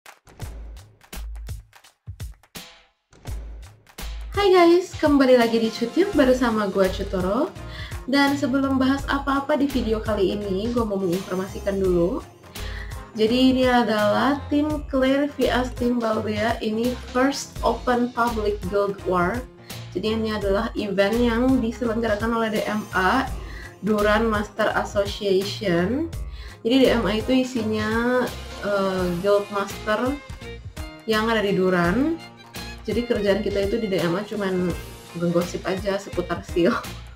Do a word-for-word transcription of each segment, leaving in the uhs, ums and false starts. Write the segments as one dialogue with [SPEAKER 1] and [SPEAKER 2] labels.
[SPEAKER 1] Hai guys, kembali lagi di YouTube bersama gue Cutoro. Dan sebelum bahas apa-apa di video kali ini, gue mau menginformasikan dulu. Jadi ini adalah tim Claire vs tim Baldea. Ini first open public guild war. Jadi ini adalah event yang diselenggarakan oleh D M A, Duran Master Association. Jadi D M A itu isinya uh, guild master yang ada di Duran. Jadi kerjaan kita itu di D M A cuman menggosip aja seputar steel.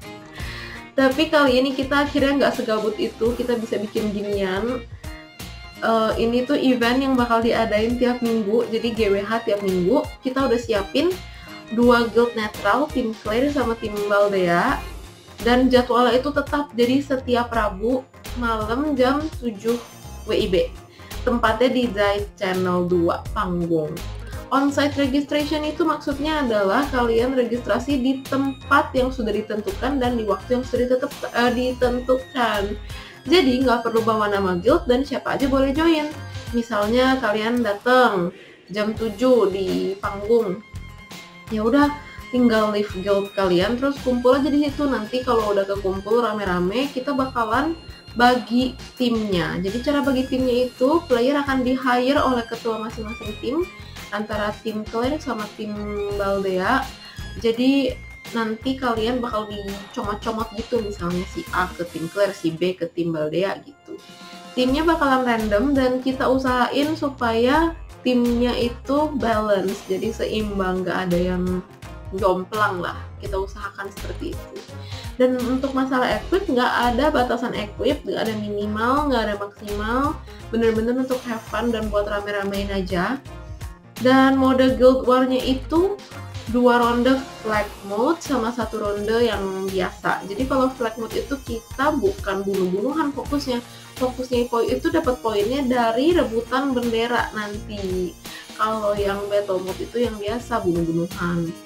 [SPEAKER 1] Tapi kali ini kita akhirnya nggak segabut itu, kita bisa bikin ginian. Uh, ini tuh event yang bakal diadain tiap minggu, jadi G W H tiap minggu. Kita udah siapin dua guild netral, tim Claire sama tim Baldea. Dan jadwalnya itu tetap, jadi setiap Rabu malam jam tujuh W I B. Tempatnya di Zai Channel dua Panggung. On-site registration itu maksudnya adalah kalian registrasi di tempat yang sudah ditentukan dan di waktu yang sudah ditetep, uh, ditentukan. Jadi nggak perlu bawa nama guild dan siapa aja boleh join. Misalnya kalian datang jam tujuh di panggung, ya udah tinggal leave guild kalian terus kumpul aja di situ. Nanti kalau udah kekumpul rame-rame, kita bakalan bagi timnya. Jadi cara bagi timnya itu player akan di hire oleh ketua masing-masing tim, antara tim Claire sama tim Baldea. Jadi nanti kalian bakal dicomot-comot gitu, misalnya si A ke tim Claire, si B ke tim Baldea gitu. Timnya bakalan random dan kita usahain supaya timnya itu balance, jadi seimbang, gak ada yang jomplang lah, kita usahakan seperti itu. Dan untuk masalah equip, nggak ada batasan equip, nggak ada minimal, nggak ada maksimal, bener-bener untuk have fun dan buat rame-ramein aja. Dan mode guild war-nya itu dua ronde flag mode sama satu ronde yang biasa. Jadi kalau flag mode itu kita bukan bunuh-bunuhan fokusnya. Fokusnya poin itu dapat poinnya dari rebutan bendera nanti. Kalau yang battle mode itu yang biasa bunuh-bunuhan.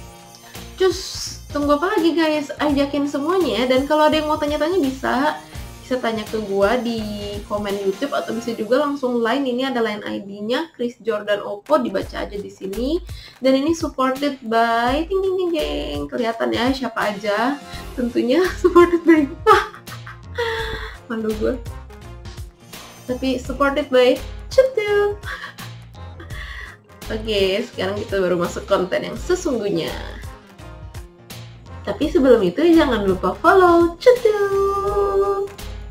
[SPEAKER 1] Cus, tunggu apa lagi guys? Ajakin semuanya. Dan kalau ada yang mau tanya-tanya bisa bisa tanya ke gua di komen YouTube atau bisa juga langsung line. Ini ada line I D-nya Chris Jordan Oppo, dibaca aja di sini. Dan ini supported by ting ting ting ting. Kelihatan ya siapa aja. Tentunya supported by malu gua. Tapi supported by YouTube. Oke, sekarang kita baru masuk konten yang sesungguhnya. Tapi sebelum itu jangan lupa follow YouTube.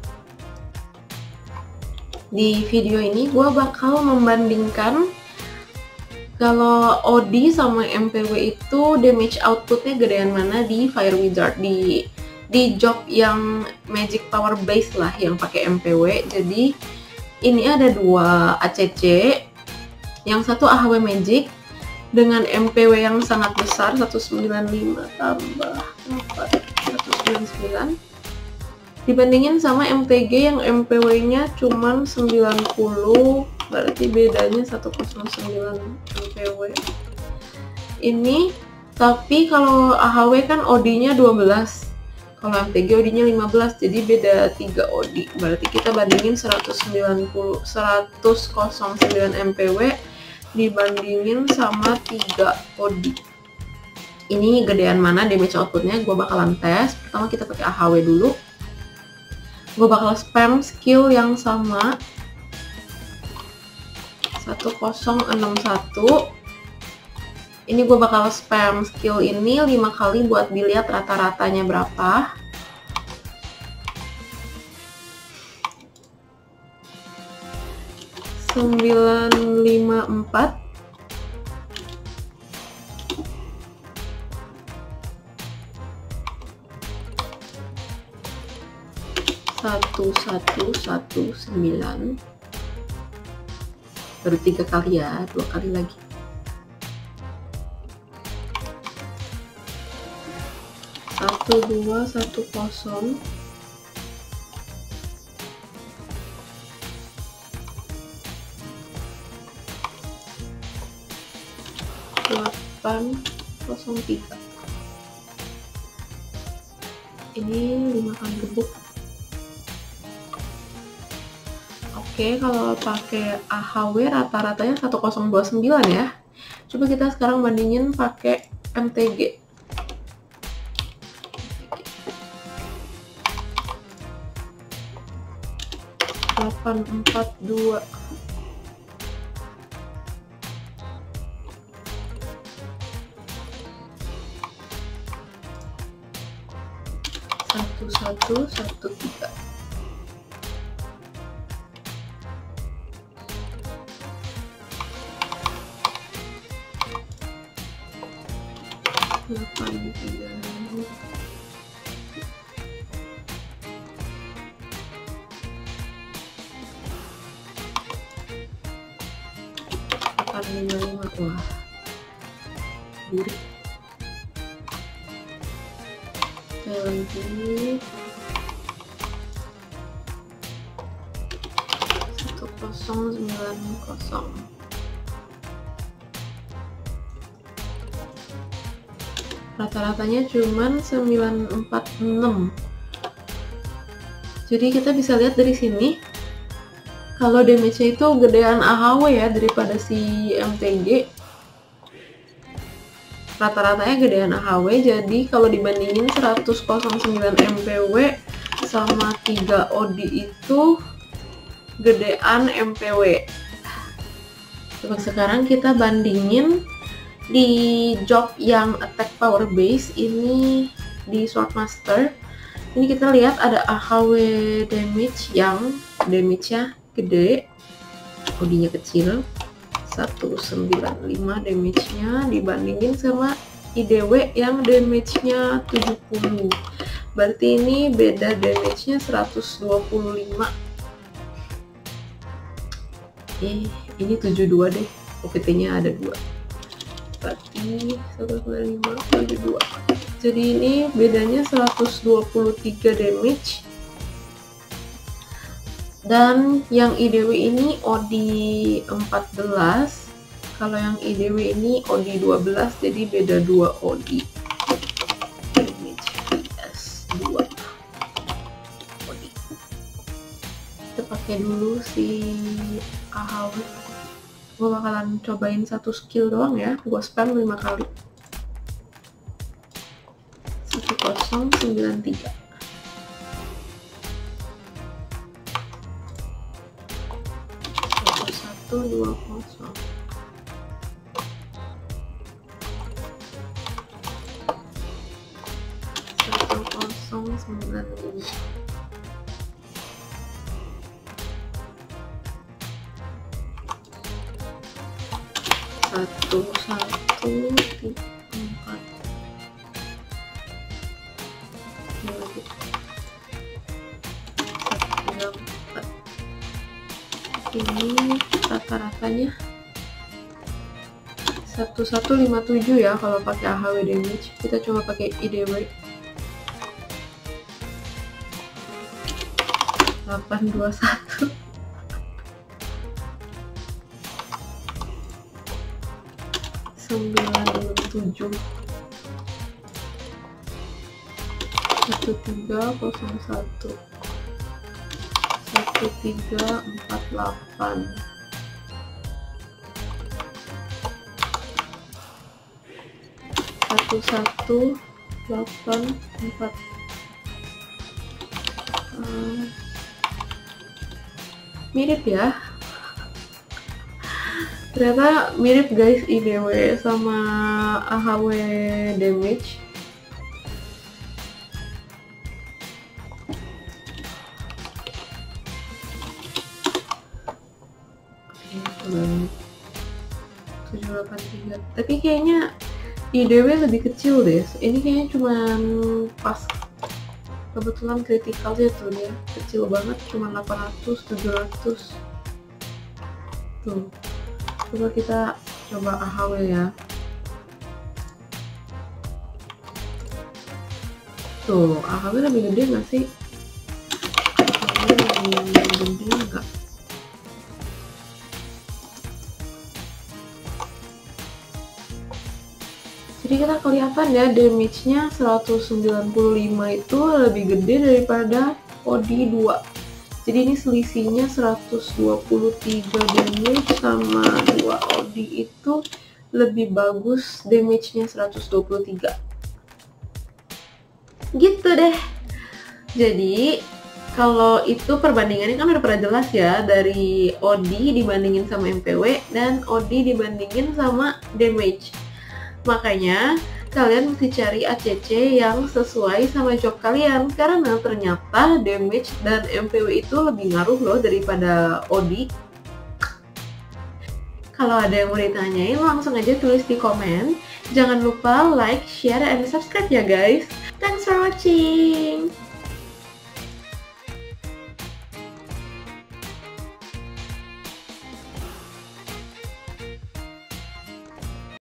[SPEAKER 1] Di video ini gue bakal membandingkan kalau O D sama M P W itu damage outputnya gedean mana di Fire Wizard, di di job yang magic power base lah yang pakai M P W. Jadi ini ada dua A C C, yang satu A H W magic dengan M P W yang sangat besar, seratus sembilan puluh lima tambah empat, seratus sembilan puluh sembilan, dibandingin sama M T G yang M P W-nya cuman sembilan puluh, berarti bedanya seratus sembilan M P W. Ini tapi kalau A H W kan O D-nya dua belas, kalau M T G O D-nya lima belas, jadi beda tiga O D. Berarti kita bandingin seratus sembilan puluh, seratus sembilan M P W dibandingin sama tiga O D. Ini gedean mana damage outputnya, gue bakalan tes. Pertama kita pakai A H W dulu. Gue bakal spam skill yang sama seribu enam puluh satu. Ini gue bakal spam skill ini lima kali buat dilihat rata-ratanya berapa. sembilan lima empat. satu satu satu sembilan. Baru tiga kali ya, dua kali lagi. satu dua satu kosong. delapan nol tiga. Ini lima kali gebuk. Oke, kalau pakai A H W rata-ratanya seratus dua puluh sembilan ya. Coba kita sekarang bandingin pakai M T G. delapan empat dua. satu satu satu tiga. delapan tiga. delapan lima lima. Wah, gurih. Lagi satu kosong sembilan kosong. Rata-ratanya cuman sembilan empat enam. Jadi kita bisa lihat dari sini kalau damage-nya itu gedean A H W ya daripada si M T G. Rata-ratanya gedean A H W, jadi kalau dibandingin seratus sembilan M P W sama tiga O D itu gedean M P W. Coba sekarang kita bandingin di job yang attack power base ini di Swordmaster. Ini kita lihat ada A H W damage yang damage-nya gede, O D-nya kecil, seratus sembilan puluh lima damage-nya dibandingin sama I D W yang damage-nya tujuh puluh. Berarti ini beda damage-nya seratus dua puluh lima. Eh, ini tujuh puluh dua deh. O P T-nya ada dua. Berarti seratus sembilan puluh lima tujuh puluh dua. Jadi ini bedanya seratus dua puluh tiga damage. Dan yang I D W ini O D empat belas, kalau yang I D W ini O D dua belas, jadi beda dua O D. Damage vs dua O D. Kita pakai dulu si A H W. Gue bakalan cobain satu skill doang ya, gue spam lima kali. satu kosong sembilan tiga. satu dua kosong. satu kosong sembilan lima. Satu satu tiga empat. Ini lagi. Satu tiga empat. Ini rata-ratanya satu satu lima tujuh ya kalau pakai A H W damage. Kita coba pakai I D W. delapan dua satu. sembilan tujuh. satu tiga nol satu. satu tiga empat delapan. satu satu delapan empat. Hmm, mirip ya, ternyata mirip guys I D W sama A H W damage. tujuh delapan tiga, tapi kayaknya I D W lebih kecil deh. Ini kayaknya cuman pas kebetulan critical aja tuh, dia kecil banget, cuma delapan ratus tujuh ratus tuh. Coba kita coba A H W ya. Tuh, A H W lebih gede nggak sih? A H W lebih gede nggak? Jadi kita kelihatan ya damage-nya seratus sembilan puluh lima itu lebih gede daripada O D dua. Jadi ini selisihnya seratus dua puluh tiga damage, sama dua Odi itu lebih bagus damage-nya seratus dua puluh tiga. Gitu deh. Jadi kalau itu perbandingannya kan udah pernah jelas ya, dari Odi dibandingin sama M P W dan Odi dibandingin sama damage. Makanya kalian mesti cari A C C yang sesuai sama job kalian, karena ternyata damage dan M P W itu lebih ngaruh loh daripada Odi. Kalau ada yang mau ditanyain, langsung aja tulis di komen. Jangan lupa like, share, and subscribe ya guys. Thanks for watching!